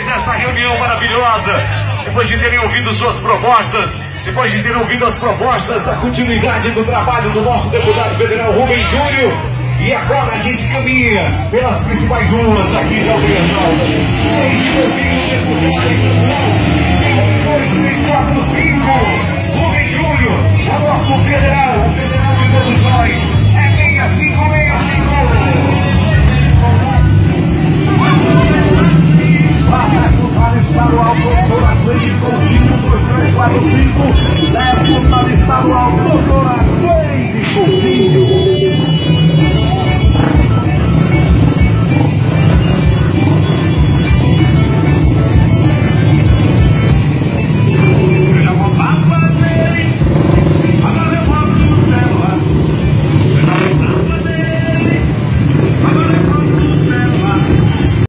nessa reunião maravilhosa, depois de terem ouvido suas propostas, depois de terem ouvido as propostas da continuidade do trabalho do nosso deputado federal Rubem Júnior. E agora a gente caminha pelas principais ruas aqui de Aldeia Alta.